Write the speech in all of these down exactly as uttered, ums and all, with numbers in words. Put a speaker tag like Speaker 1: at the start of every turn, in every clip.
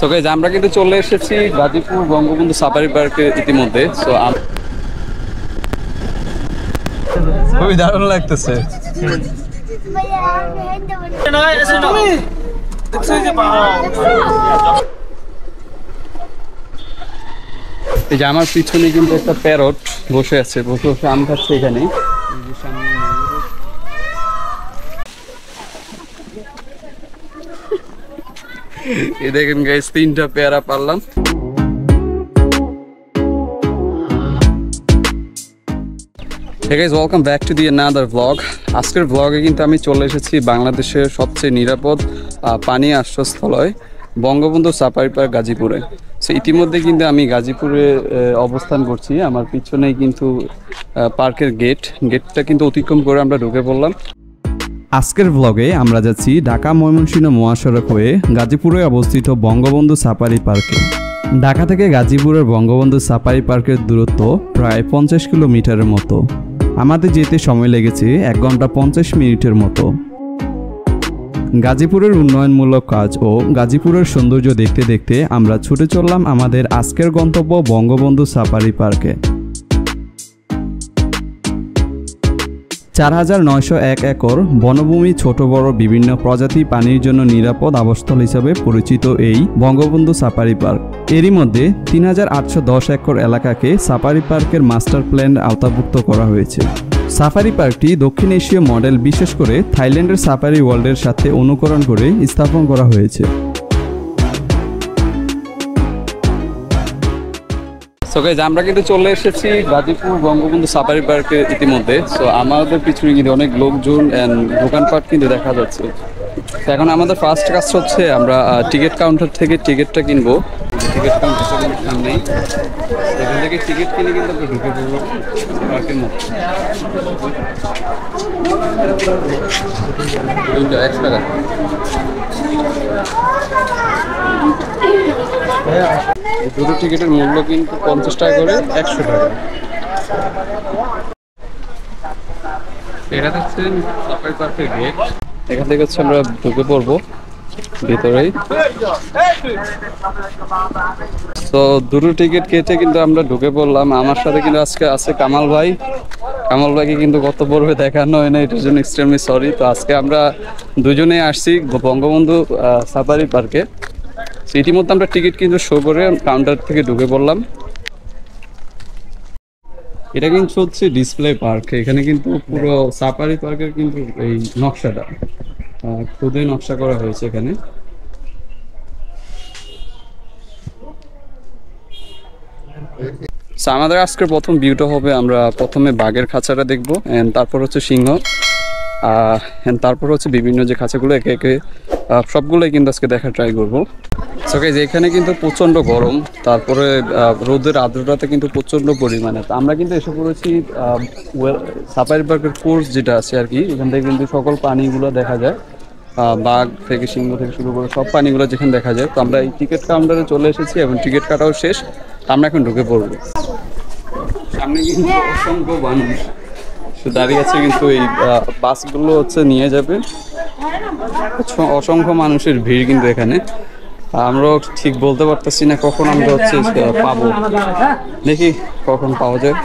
Speaker 1: So guys আমরা কিন্তু চলে এসেছি গাজীপুর বঙ্গবন্ধু সাফারি পার্কে ইতিমধ্যে। সো খুবই দারুণ লাগতেছে। এই যে আমার পিছনে কিন্তু একটা প্যারট বসে আছে, বসে বসে আম খাচ্ছে এখানে। এই দেখেন গাইস, তিনটা পেয়ারা পারলাম। Hey guys, welcome back to the another vlog. আজকের ব্লগে কিন্তু আমি চলে এসেছি বাংলাদেশের সবচেয়ে নিরাপদ পানি আশ্রয়স্থলয় বঙ্গবন্ধু সাফারি পার্ক গাজীপুরে। সো ইতিমধ্যে কিন্তু আমি গাজীপুরে অবস্থান করছি। আমার পিছনেই কিন্তু পার্কের গেট গেটটা কিন্তু অতিক্রম করে আমরা ঢুকে পড়লাম।
Speaker 2: আজকের ব্লগে আমরা যাচ্ছি ঢাকা ময়মনসিংহ মহাসড়ক হয়ে গাজীপুরে অবস্থিত বঙ্গবন্ধু সাফারি পার্কে। ঢাকা থেকে গাজীপুরের বঙ্গবন্ধু সাফারি পার্কের দূরত্ব প্রায় পঞ্চাশ কিলোমিটারের মতো। আমাদের যেতে সময় লেগেছে এক ঘন্টা পঞ্চাশ মিনিটের মতো। গাজীপুরের উন্নয়নমূলক কাজ ও গাজীপুরের সৌন্দর্য দেখতে দেখতে আমরা ছুটে চললাম আমাদের আজকের গন্তব্য বঙ্গবন্ধু সাফারি পার্কে। চার হাজার নয়শো এক একর বনভূমি, ছোট বড় বিভিন্ন প্রজাতি পানির জন্য নিরাপদ আবাসস্থল হিসাবে পরিচিত এই বঙ্গবন্ধু সাফারি পার্ক। এরই মধ্যে তিন হাজার আটশো দশ একর এলাকাকে সাফারি পার্কের মাস্টার প্ল্যান আওতাভুক্ত করা হয়েছে। সাফারি পার্কটি দক্ষিণ এশীয় মডেল, বিশেষ করে থাইল্যান্ডের সাফারি ওয়ার্ল্ডের সাথে অনুকরণ করে স্থাপন করা হয়েছে।
Speaker 1: সো গাইস আমরা কিন্তু চলে এসেছি গাজীপুর বঙ্গবন্ধু সাফারি পার্কে ইতিমধ্যে। সো আমাদের পিছনে কিন্তু অনেক লোকজন এন্ড দোকানপাট কিন্তু দেখা যাচ্ছে। তো এখন আমাদের ফার্স্ট কাজ হচ্ছে আমরা টিকিট কাউন্টার থেকে টিকিটটা কিনবো। টিকিট কাউন্টারটা কিন্তু সামনেই, এখান থেকে টিকিট কিনে কিন্তু আমরা ঢুকে পড়বো পার্কের মধ্যে। একশো টাকা দুটো টিকিটের মূল্য কিন্তু পঞ্চাশ টাকা করে, একশো টাকা। এটা দেখছেন সাফারি পার্কের গেট, এখান থেকে হচ্ছে আমরা ঢুকে পড়বো ভিতরেই। তো দুটো টিকিট কেটে কিন্তু আমরা ঢুকে পড়লাম। আমার সাথে কিন্তু আজকে আছে কামাল ভাই। কামাল ভাইকে কিন্তু গত পর্বে দেখানো হয় না, এটার জন্য এক্সট্রিমলি সরি। তো আজকে আমরা দুজনেই আসছি বঙ্গবন্ধু সাফারি পার্কে। ইতিমধ্যে আমরা টিকিট কিন্তু শো করে কাউন্টার থেকে ঢুকে পড়লাম। এটা কিন্তু হচ্ছে ডিসপ্লে পার্ক। এখানে কিন্তু পুরো সাফারি পার্কের কিন্তু এই নকশাটা খুদে নকশা করা হয়েছে এখানে। আমাদের আজকের প্রথম ভিউটা হবে, আমরা প্রথমে বাঘের খাঁচাটা দেখবো, এন্ড তারপর হচ্ছে সিংহ, এন্ড তারপর হচ্ছে বিভিন্ন যে খাঁচাগুলো একে একে সবগুলোই কিন্তু আজকে দেখা ট্রাই করবো। সো গাইস এখানে কিন্তু প্রচণ্ড গরম, তারপরে রোদের আর্দ্রতা কিন্তু প্রচণ্ড পরিমাণে। তো আমরা কিন্তু এসে পড়েছি সাফারি পার্কের কোর্স যেটা আছে আর কি। এখান থেকে কিন্তু সকল পানিগুলো দেখা যায়, বাঘ থেকে সিংহ থেকে শুরু করে সব পানিগুলো যেখানে দেখা যায়। তো আমরা এই টিকিট কাউন্টারে চলে এসেছি এবং টিকিট কাটাও শেষ। আমরা এখন ঢুকে পড়বো। সামনে কিন্তু অসংখ্য মানুষ দাঁড়িয়ে আছে, কিন্তু এই বাসগুলো হচ্ছে নিয়ে যাবে। অসংখ্য মানুষের ভিড় কিন্তু এখানে। আমরাও ঠিক বলতে পারতেছি না কখন আমরা হচ্ছে পাবো, দেখি কখন পাওয়া যায়।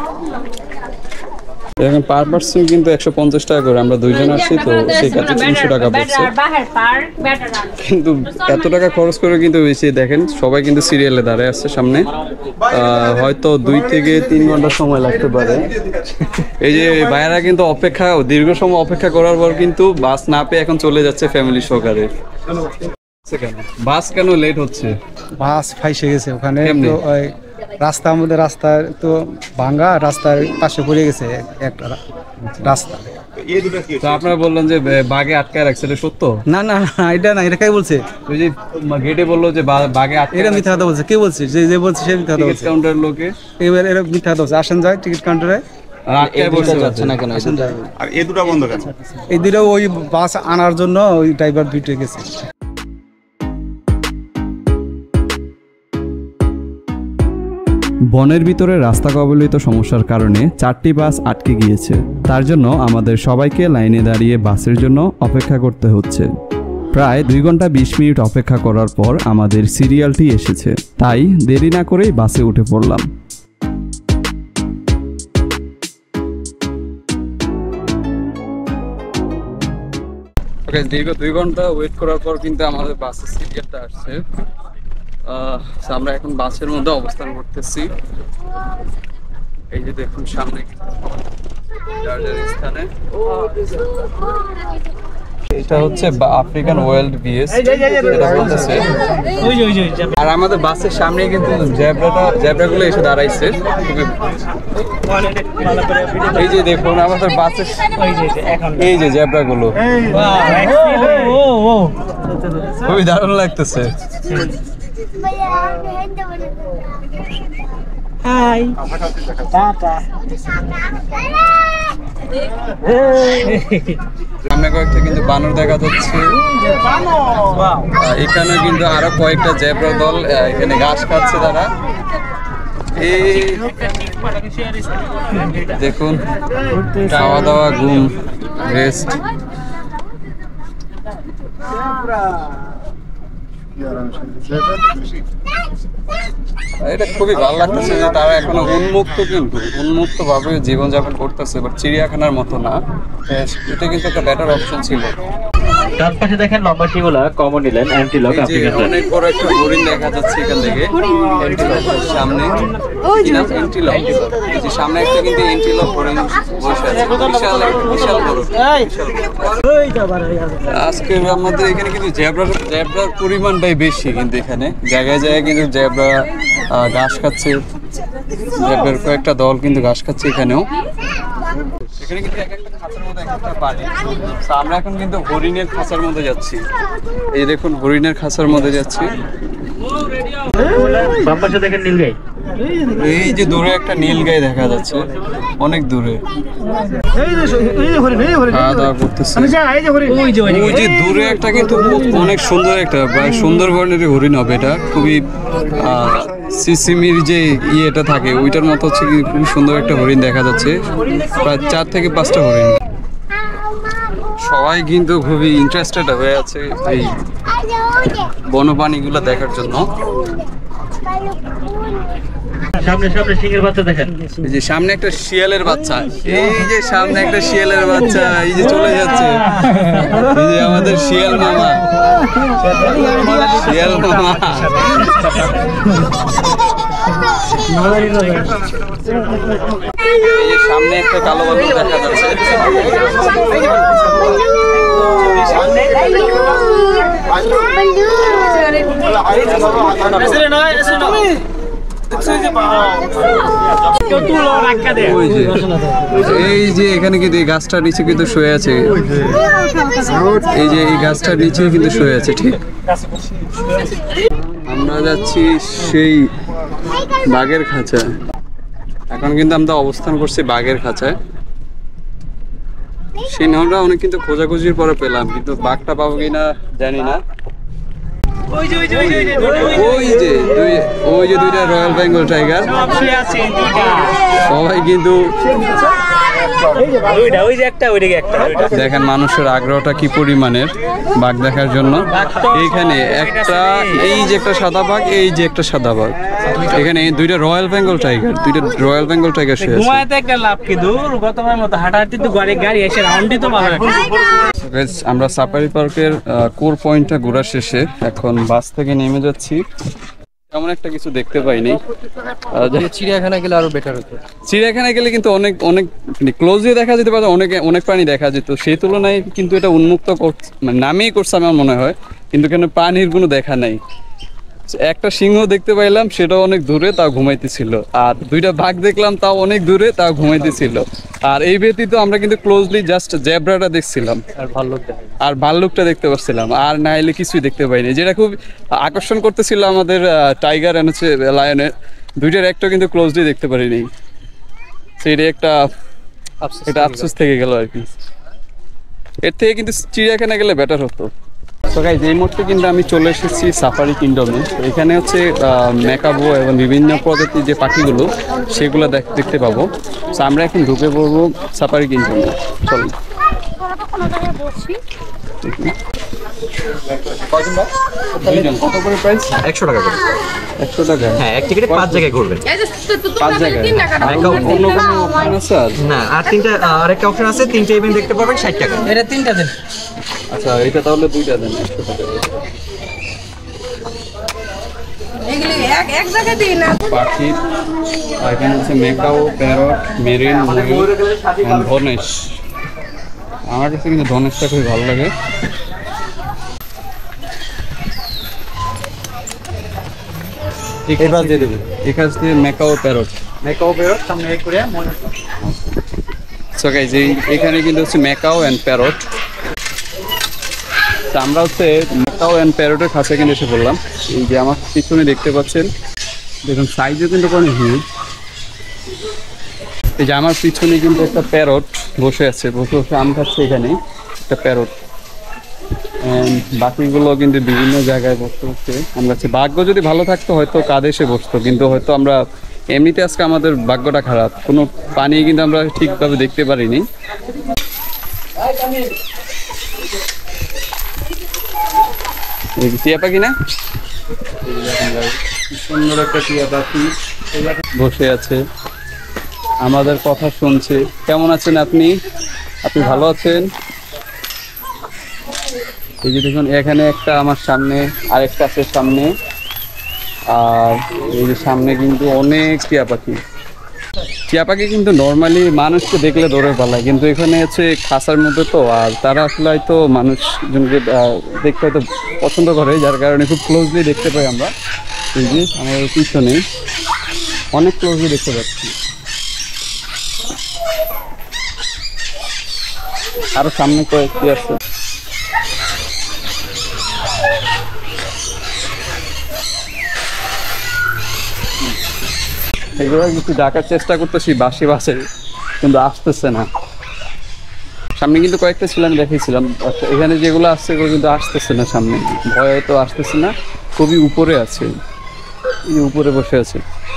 Speaker 1: এখন পার পার্সন কিন্তু একশো পঞ্চাশ টাকা করে, আমরা দুইজন আসছি তো সেই ক্ষেত্রে তিনশো টাকা পড়ছে। কিন্তু এত টাকা খরচ করে কিন্তু বেশি। দেখেন সবাই কিন্তু সিরিয়ালে দাঁড়ায় আসছে সামনে, হয়তো দুই থেকে তিন ঘন্টা সময় লাগতে পারে। এই যে ভাইয়ারা কিন্তু অপেক্ষা, দীর্ঘ সময় অপেক্ষা করার পর কিন্তু বাস না পেয়ে এখন চলে যাচ্ছে ফ্যামিলি সহকারে। বাস কেন লেট হচ্ছে?
Speaker 3: বাস ফাইসে গেছে ওখানে, ওই রাস্তা আমাদের রাস্তা তো ভাঙ্গা, রাস্তার পাশে পড়ে গেছে একটা রাস্তা।
Speaker 1: তো আপনারা বললেন যে বাঘে আটকায় রাখছে, এটা সত্য?
Speaker 3: না না না, এটা না, এটা কে বলছে?
Speaker 1: ওই যে গেটে বললো যে বাঘে আটকে,
Speaker 3: এটা মিথ্যা কথা বলছে। কে বলছে? যে যে বলছে সে মিথ্যা কথা বলছে।
Speaker 1: কাউন্টার লোকে
Speaker 3: এবার এরা মিথ্যা কথা বলছে। আসেন যায় টিকিট কাউন্টারে,
Speaker 1: আটকায় বসে যাচ্ছে না কেন?
Speaker 4: আর এই দুটো বন্ধ কেন?
Speaker 3: এই দুটো ওই বাস আনার জন্য ওই ড্রাইভার ভিটে গেছে।
Speaker 2: বনের ভিতরে রাস্তা কবলিত সমস্যার কারণে চারটি বাস আটকে গিয়েছে। তার জন্য আমাদের সবাইকে লাইনে দাঁড়িয়ে বাসের জন্য অপেক্ষা করতে হচ্ছে। প্রায় দুই ঘন্টা বিশ মিনিট অপেক্ষা করার পর আমাদের সিরিয়ালটি এসেছে, তাই দেরি না করেই বাসে উঠে পড়লাম।
Speaker 1: দীর্ঘ দুই ঘন্টা ওয়েট করার পর কিন্তু আমাদের বাসের সিরিয়ালটা আসছে। আমরা এখন বাসের মধ্যে অবস্থান করতেছি। এই যে দেখুন সামনে স্থানে এটা হচ্ছে আফ্রিকান ওয়াইল্ড বিএস এটা বলতেছে। আর আমাদের বাসের সামনে কিন্তু জেব্রাটা জেব্রাগুলো এসে দাঁড়াইছে। এই যে দেখুন আমাদের বাসের এই যে জেব্রাগুলো খুবই দারুণ লাগতেছে।
Speaker 4: Hi tata.
Speaker 1: সামনে কয়েকটা কিন্তু বানর দেখা যাচ্ছে। এখানে কিন্তু আরো কয়েকটা জেব্রা দল এখানে ঘাস খাচ্ছে তারা। এই দেখুন খাওয়া দাওয়া ঘুম রেস্ট। এটা খুবই ভালো লাগতেছে যে তারা এখনো উন্মুক্ত কিন্তু উন্মুক্ত ভাবে জীবনযাপন করতেছে, বাট চিড়িয়াখানার মতো না। এটা কিন্তু একটা বেটার অপশন ছিল।
Speaker 5: ডান পাশে দেখেন লম্বা শিগুলা কমন নিলেন অ্যান্টিলক আফ্রিকান।
Speaker 1: অনেক বড় একটা হরিণ দেখা যাচ্ছে এখান থেকে সামনে। কি নাম? অ্যান্টিলক। এই যে সামনে একটা কিন্তু অ্যান্টিলক হরিণ বসে আছে, বিশাল বিশাল বড়। আজকে আমাদের এখানে কিন্তু জেব্রার জেব্রার পরিমাণটাই বেশি, কিন্তু এখানে জায়গায় জায়গায় কিন্তু জেব্রা ঘাস খাচ্ছে। জেব্রার কয়েকটা দল কিন্তু ঘাস খাচ্ছে এখানেও। এখানে কিন্তু এক একটা খাঁচার মধ্যে এক একটা পানি। আমরা এখন কিন্তু হরিণের খাঁচার মধ্যে যাচ্ছি। এই দেখুন হরিণের খাঁচার মধ্যে যাচ্ছি।
Speaker 5: বাম পাশে দেখেন নীলগাই।
Speaker 1: এই যে দূরে একটা নীলগাই দেখা যাচ্ছে, অনেক দূরে খাওয়া দাওয়া করতেছে। ওই যে দূরে একটা কিন্তু অনেক সুন্দর একটা সুন্দরবনের হরিণ হবে। এটা খুবই সিসিমির যে ইয়েটা থাকে ওইটার মতো হচ্ছে কি খুবই সুন্দর একটা হরিণ দেখা যাচ্ছে। প্রায় চার থেকে পাঁচটা হরিণ। সবাই কিন্তু খুবই ইন্টারেস্টেড হয়ে আছে এই বন্যপ্রাণীগুলো দেখার জন্য।
Speaker 5: সামনে সামনে সিংহের বাচ্চা দেখেন।
Speaker 1: এই যে সামনে একটা শিয়ালের বাচ্চা, এই যে সামনে একটা শিয়ালের বাচ্চা এই যে চলে যাচ্ছে। এই যে আমাদের শিয়াল মামা, শিয়াল মামা। এই যে সামনে একটা কালো বাদুড় দেখা যাচ্ছে। এই যে এখানে কিন্তু এই গাছটার নিচে কিন্তু শুয়ে আছে। এই যে এই গাছটার নিচে কিন্তু শুয়ে আছে। ঠিক আমরা যাচ্ছি সেই বাঘের খাঁচা। এখন কিন্তু আমরা অবস্থান করছি বাঘের খাঁচায়। সিংহটা অনেক কিন্তু খোঁজাখুঁজির পরে পেলাম, কিন্তু বাঘটা পাবো কিনা জানি না। ওই যে দুই ওই যে দুইটা রয়্যাল বেঙ্গল টাইগার সবাই কিন্তু দেখেন মানুষের আগ্রহটা কি পরিমাণের বাঘ দেখার জন্য। এইখানে একটা এই যে একটা সাদা বাঘ, এই যে একটা সাদা বাঘ, এখানে দুইটা রয়্যাল বেঙ্গল টাইগার দুইটা রয়্যাল বেঙ্গল টাইগার শুয়ে আছে। আমরা সাফারি পার্কের কোর পয়েন্টটা ঘোরা শেষে এখন বাস থেকে নেমে যাচ্ছি। তেমন একটা কিছু দেখতে পাইনি।
Speaker 3: চিড়িয়াখানা গেলে আরো বেটার হতো।
Speaker 1: চিড়িয়াখানা গেলে কিন্তু অনেক অনেক ক্লোজলি দেখা যেতে পারে, অনেক অনেক প্রাণী দেখা যেত। সেই তুলনায় কিন্তু এটা উন্মুক্ত মানে নামেই করছে আমার মনে হয়, কিন্তু কেন প্রাণীর কোনো দেখা নাই। একটা সিংহ দেখতে পাইলাম, সেটাও অনেক দূরে, তাও ঘুমাইতেছিল। আর দুইটা বাঘ দেখলাম, তাও অনেক দূরে, তাও ঘুমাইতেছিল। আর এই ব্যতীত আমরা কিন্তু ক্লোজলি জাস্ট জেব্রাটা দেখছিলাম আর ভাল্লুকটা আর ভাল্লুকটা দেখতে পাচ্ছিলাম। আর না এলে কিছুই দেখতে পাইনি। যেটা খুব আকর্ষণ করতেছিল আমাদের টাইগার এন্ড হচ্ছে লায়নের, দুইটার একটা কিন্তু ক্লোজলি দেখতে পারিনি। সেটা একটা এটা আফসোস থেকে গেল আর কি। এর থেকে কিন্তু চিড়িয়াখানা গেলে বেটার হতো। তো গাইস এই মুহূর্তে কিন্তু আমি চলে এসেছি সাফারি কিংডমে। এখানে হচ্ছে মেকাবো এবং বিভিন্ন প্রজাতির যে পাখিগুলো সেগুলো দেখতে পাবো। তো আমরা এখন ঢুকে পড়বো সাফারি কিংডমে। চলুন। দুইজন কত করে প্রাইস?
Speaker 5: একশো টাকা করে।
Speaker 1: একশো টাকা।
Speaker 5: হ্যাঁ, এক টিকিটে পাঁচ জায়গায় ঘুরবেন।
Speaker 1: পাঁচ জায়গায় অন্য কোনো অপশন আছে আর?
Speaker 5: না, আর তিনটা আরেকটা অপশন আছে, তিনটা ইভেন্ট দেখতে পারবেন ষাট টাকা।
Speaker 4: এটা তিনটা দেন।
Speaker 1: আচ্ছা এটা তাহলে দুইটা দেন একশো টাকা।
Speaker 6: এগুলি এক এক জায়গায় দিই না।
Speaker 1: পাখি আর এখানে হচ্ছে মেকাও, প্যারট, মেরিন, ময়ূর, and ধনেশ। আমার কাছে কিন্তু ধনেশটা খুবই ভালো লাগে।
Speaker 5: এবার দিয়ে দেবেন।
Speaker 1: এই কাছ দিয়ে মেকাও, প্যারট।
Speaker 5: মেকআপ বেরোট সামনে এক করে মনে
Speaker 1: সো গাইজ এখানে কিন্তু হচ্ছে মেকাও অ্যান্ড প্যারট। তা আমরা হচ্ছে মেকাও অ্যান্ড প্যারটের কাছে কিন্তু এসে বললাম। এই যে আমার পিছনে দেখতে পাচ্ছেন, দেখুন সাইজও কিন্তু অনেক হিউজ। এই যে আমার পিছনে কিন্তু একটা প্যারট বসে আছে, বসে বসে আম খাচ্ছে এখানে একটা প্যারট। বাকিগুলো কিন্তু বিভিন্ন জায়গায় বসতে হচ্ছে আম খাচ্ছে। ভাগ্য যদি ভালো থাকতো হয়তো কাঁধে এসে বসতো, কিন্তু হয়তো আমরা এমনিতে আজকে আমাদের ভাগ্যটা খারাপ, কোনো পানি কিন্তু আমরা ঠিকভাবে দেখতে পারিনি। টিয়া পাখি না, সুন্দর একটা টিয়া পাখি বসে আছে, আমাদের কথা শুনছে। কেমন আছেন আপনি? আপনি ভালো আছেন? এই যে দেখুন এখানে একটা আমার সামনে, আরেকটা আছে সামনে, আর এই যে সামনে কিন্তু অনেক টিয়া পাখি। টিয়া পাখি কিন্তু নর্মালি মানুষকে দেখলে দৌড়ে পালায়, কিন্তু এখানে হচ্ছে খাঁচার মধ্যে তো, আর তারা আসলে হয়তো মানুষজনকে দেখতে হয়তো পছন্দ করে, যার কারণে খুব ক্লোজলি দেখতে পাই আমরা। এই যে আমাদের পিছনে অনেক ক্লোজলি দেখতে পাচ্ছি। আরো সামনে কয়েকটি আছে। এগুলো কিছু ডাকার চেষ্টা করতেছি বাসি বাসে, কিন্তু আসতেছে না। সামনে কিন্তু কয়েকটা ছিল, আমি দেখিয়েছিলাম। আচ্ছা এখানে যেগুলো আসছে এগুলো কিন্তু আসতেছে না সামনে, ভয়ে তো আসতেছে না। খুবই উপরে আছে, এই উপরে বসে আছে।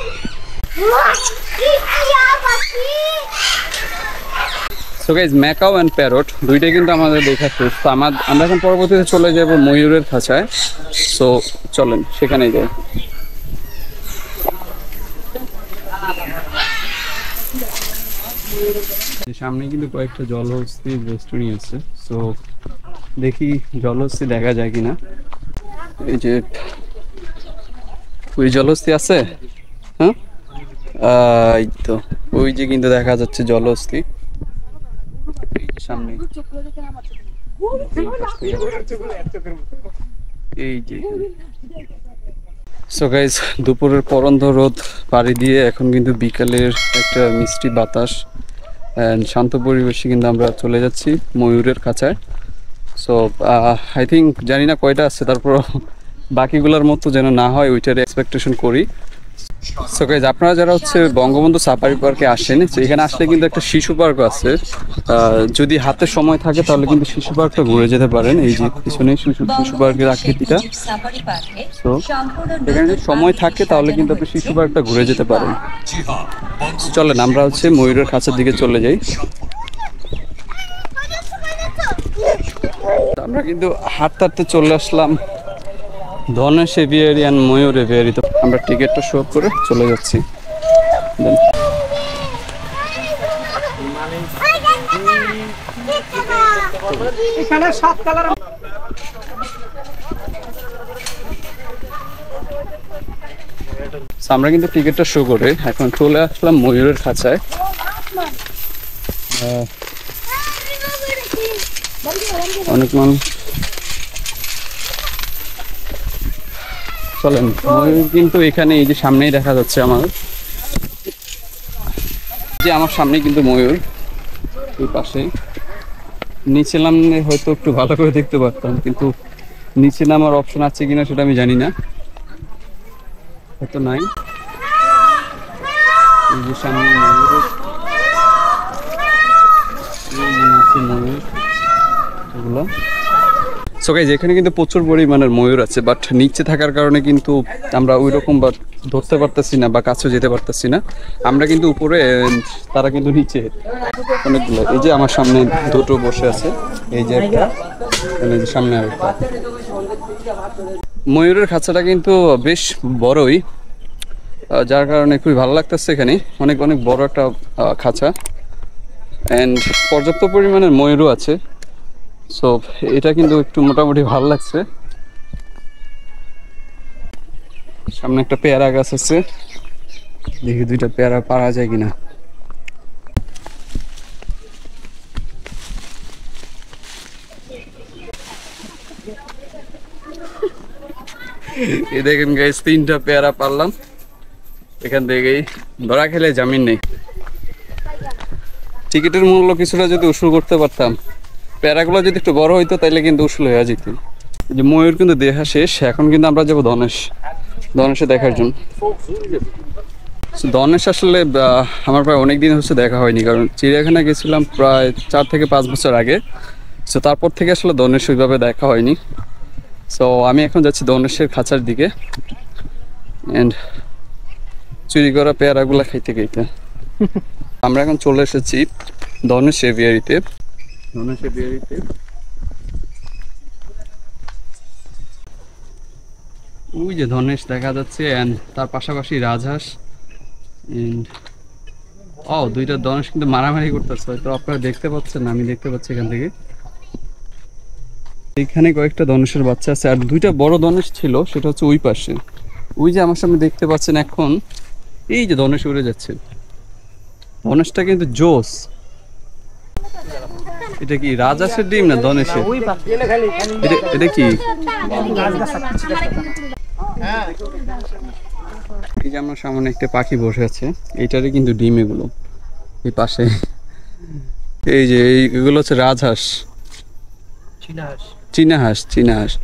Speaker 1: So guys macaw and parrot দুইটাই কিন্তু আমাদের দেখা শেষ। তো আমার আমরা এখন পরবর্তীতে চলে যাব ময়ূরের খাঁচায়। সো চলেন সেখানেই যাই। সামনে কিন্তু কয়েকটা জলহস্তির রেস্টুরেন্ট আছে, সো দেখি জলহস্তি দেখা যায় কিনা। এই যে ওই জলহস্তি আছে, হ্যাঁ এই তো ওই যে কিন্তু দেখা যাচ্ছে জলহস্তি সামনে। এই যে সো গাইজ দুপুরের পরন্ত রোদ পাড়ি দিয়ে এখন কিন্তু বিকালের একটা মিষ্টি বাতাস অ্যান্ড শান্ত পরিবেশে কিন্তু আমরা চলে যাচ্ছি ময়ূরের খাঁচায়। সো আই থিঙ্ক জানি না কয়টা আছে, তারপর বাকিগুলোর মতো যেন না হয় ওইটার এক্সপেকটেশন করি। সো গাইজ আপনারা যারা হচ্ছে বঙ্গবন্ধু সাফারি পার্কে আসেন, এখানে আসলে কিন্তু একটা শিশু পার্ক আছে। যদি হাতে সময় থাকে তাহলে কিন্তু শিশু পার্কটা ঘুরে যেতে পারেন। এই যে পিছনে শিশু শিশু পার্কের আকৃতিটা। তো এখানে যদি সময় থাকে তাহলে কিন্তু আপনি শিশু পার্কটা ঘুরে যেতে পারেন। চলেন আমরা হচ্ছে ময়ূরের খাঁচার দিকে চলে যাই। আমরা কিন্তু হাঁটতে হাঁটতে চলে আসলাম ধনেশ এভিয়ারি অ্যান্ড ময়ূর এভিয়ারি। তো আমরা টিকিটটা শো করে চলে যাচ্ছি।
Speaker 4: এখানে সাত কালার।
Speaker 1: আমরা কিন্তু টিকিটটা শো করে এখন চলে আসলাম ময়ূরের খাঁচায়। অনেক মানুষ চলেন। ময়ূর কিন্তু এখানে এই যে সামনেই দেখা যাচ্ছে আমার, যে আমার সামনে কিন্তু ময়ূর, এই পাশে। নিচে নামলে হয়তো একটু ভালো করে দেখতে পারতাম, কিন্তু নিচে নামার অপশন আছে কিনা সেটা আমি জানি না, হয়তো নাই। এই যে সামনে ময়ূর, এই যে নিচে ময়ূর, এগুলো। সো গাইজ এখানে কিন্তু প্রচুর পরিমাণের ময়ূর আছে, বাট নিচে থাকার কারণে কিন্তু আমরা ওই রকম বা ধরতে পারতেছি না বা কাছে যেতে পারতেছি না। আমরা কিন্তু উপরে, তারা কিন্তু নিচে অনেকগুলো। এই যে আমার সামনে দুটো বসে আছে, এই যে একটা, এই যে সামনে আরেকটা। ময়ূরের খাঁচাটা কিন্তু বেশ বড়ই, যার কারণে খুবই ভালো লাগতেছে। এখানে অনেক অনেক বড় একটা খাঁচা অ্যান্ড পর্যাপ্ত পরিমাণের ময়ূরও আছে। সো এটা কিন্তু একটু মোটামুটি ভালো লাগছে। সামনে একটা পেয়ারা গাছ আছে, দেখি দুইটা পেয়ারা পারা যায় কিনা। এই দেখেন গাইস, তিনটা পেয়ারা পারলাম। এখান থেকেই ধরা খেলে জামিন নেই। টিকিটের মূল্য কিছুটা যদি উসুল করতে পারতাম, পেয়ারাগুলো যদি একটু বড় হইতো তাইলে কিন্তু উসুল হয়ে যেত। যে ময়ূর কিন্তু দেখা শেষ, এখন কিন্তু আমরা যাবো ধনেশ, ধনেশে দেখার জন্য। ধনেশ আসলে আমার প্রায় অনেক দিন হচ্ছে দেখা হয়নি, কারণ চিড়িয়াখানা গেছিলাম প্রায় চার থেকে পাঁচ বছর আগে। সো তারপর থেকে আসলে ধনেশ ওইভাবে দেখা হয়নি। সো আমি এখন যাচ্ছি ধনেশের খাঁচার দিকে অ্যান্ড চুরি করা পেয়ারাগুলা খাইতে খাইতে আমরা এখন চলে এসেছি ধনেশ এভিয়ারিতে। ধনেশ এভিয়ারিতে ওই যে ধনেশ দেখা যাচ্ছে অ্যান্ড তার পাশাপাশি রাজহাঁস এন্ড ও দুইটা ধনেশ কিন্তু মারামারি করতেছে, হয়তো আপনারা দেখতে পাচ্ছেন, আমি দেখতে পাচ্ছি এখান থেকে। এখানে কয়েকটা ধনেশের বাচ্চা আছে, আর দুইটা বড় ধনেশ ছিল, সেটা হচ্ছে ওই পাশে। ওই যে আমার সামনে দেখতে পাচ্ছেন এখন, এই যে ধনেশ উড়ে যাচ্ছে। ধনেশটা কিন্তু জোস। এটা কি রাজহাঁসের ডিম না ধনেশের? এটা এটা কি? এই যে আমার সামনে একটা পাখি বসে আছে, এইটারই কিন্তু ডিম এগুলো। এই পাশে এই যে এইগুলো হচ্ছে রাজহাঁস, চীনা হাঁস, চীনা হাঁস।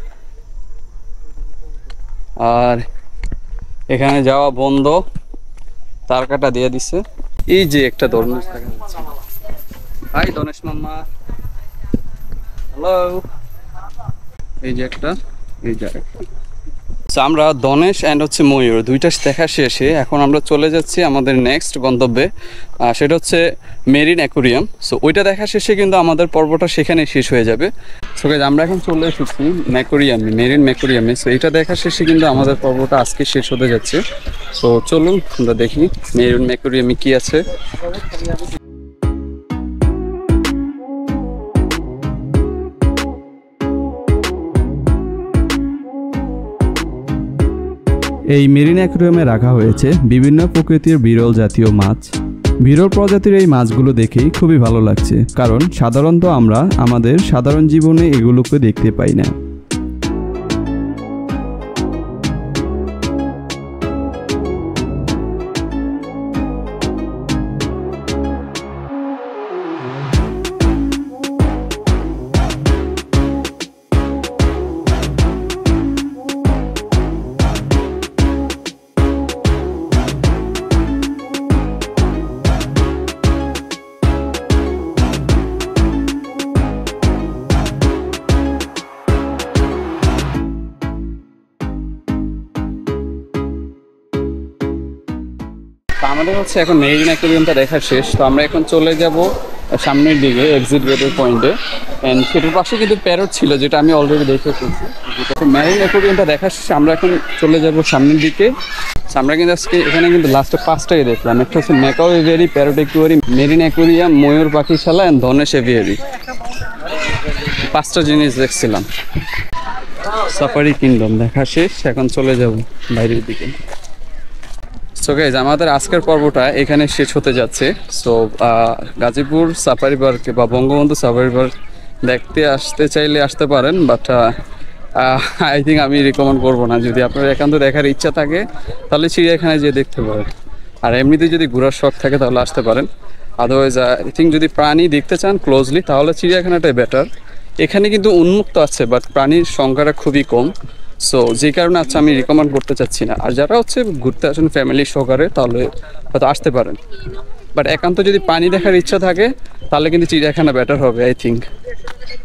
Speaker 1: আর এখানে যাওয়া বন্ধ, তার কাটা দিয়ে দিছে। এই যে একটা ধনেশ দেখা যাচ্ছে। হাই ধনেশ মামা, হ্যালো। এই যে একটা, এই যে একটা। আমরা ধনেশ অ্যান্ড হচ্ছে ময়ূর দুইটা দেখা শেষে এখন আমরা চলে যাচ্ছি আমাদের নেক্সট গন্তব্যে, সেটা হচ্ছে মেরিন অ্যাকোরিয়াম। সো ওইটা দেখা শেষে কিন্তু আমাদের পর্বটা সেখানে শেষ হয়ে যাবে। সো গাইস আমরা এখন চলে এসেছি ম্যাকোরিয়ামে, মেরিন ম্যাকোরিয়ামে। সো এটা দেখা শেষে কিন্তু আমাদের পর্বটা আজকে শেষ হতে যাচ্ছে। সো চলুন আমরা দেখি মেরিন ম্যাকোরিয়ামে কি আছে।
Speaker 2: এই মেরিন অ্যাকোরিয়ামে রাখা হয়েছে বিভিন্ন প্রকৃতির বিরল জাতীয় মাছ। বিরল প্রজাতির এই মাছগুলো দেখেই খুবই ভালো লাগছে, কারণ সাধারণত আমরা আমাদের সাধারণ জীবনে এগুলোকে দেখতে পাই না।
Speaker 1: আমাদের হচ্ছে এখন মেরিন অ্যাকোরিয়ামটা দেখা শেষ। তো আমরা এখন চলে যাব সামনের দিকে এক্সিট গেটের পয়েন্টে, অ্যান্ড সেটার পাশে কিন্তু প্যারট ছিল, যেটা আমি অলরেডি দেখে ফেলছি। মেরিন অ্যাকোরিয়ামটা দেখা শেষ, আমরা এখন চলে যাব সামনের দিকে। আমরা কিন্তু আজকে এখানে কিন্তু লাস্টে পাঁচটাই দেখলাম, একটা হচ্ছে macaw aviary, parrot aquarium, marine aquarium, ময়ূর পাখিশালা অ্যান্ড ধনেশ এভিয়ারি। পাঁচটা জিনিস দেখছিলাম। সাফারি কিংডম দেখা শেষ, এখন চলে যাব বাইরের দিকে। সো গাইজ আমাদের আজকের পর্বটা এখানে শেষ হতে যাচ্ছে। সো গাজীপুর সাফারি পার্কে বা বঙ্গবন্ধু সাফারি পার্ক দেখতে আসতে চাইলে আসতে পারেন, বাট আই থিঙ্ক আমি রিকমেন্ড করবো না। যদি আপনার একান্ত দেখার ইচ্ছা থাকে তাহলে চিড়িয়াখানায় যেয়ে দেখতে পারেন, আর এমনিতে যদি ঘোরার শখ থাকে তাহলে আসতে পারেন। আদারওয়াইজ আই থিঙ্ক যদি প্রাণী দেখতে চান ক্লোজলি তাহলে চিড়িয়াখানাটাই বেটার। এখানে কিন্তু উন্মুক্ত আছে, বাট প্রাণীর সংখ্যাটা খুবই কম। সো যে কারণে আচ্ছা আমি রিকমেন্ড করতে চাচ্ছি না। আর যারা হচ্ছে ঘুরতে আসেন ফ্যামিলি সহকারে তাহলে হয়তো আসতে পারেন, বাট একান্ত যদি পানি দেখার ইচ্ছা থাকে তাহলে কিন্তু চিড়িয়াখানা বেটার হবে আই থিঙ্ক।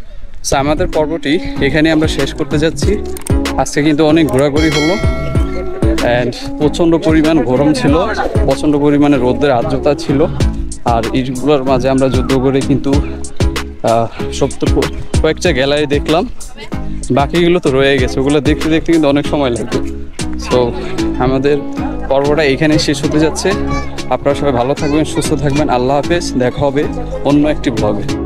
Speaker 1: সো আমাদের পর্বটি এখানে আমরা শেষ করতে যাচ্ছি। আজকে কিন্তু অনেক ঘোরাঘুরি হলো অ্যান্ড প্রচণ্ড পরিমাণ গরম ছিল, প্রচণ্ড পরিমাণে রোদের আর্দ্রতা ছিল। আর এইগুলোর মাঝে আমরা যুদ্ধ করে কিন্তু সত্তর কয়েকটা গ্যালারি দেখলাম, বাকিগুলো তো রয়ে গেছে, ওগুলো দেখতে দেখতে কিন্তু অনেক সময় লাগবে। সো আমাদের পর্বটা এইখানেই শেষ হতে যাচ্ছে। আপনারা সবাই ভালো থাকবেন, সুস্থ থাকবেন। আল্লাহ হাফেজ, দেখা হবে অন্য একটি ব্লগে।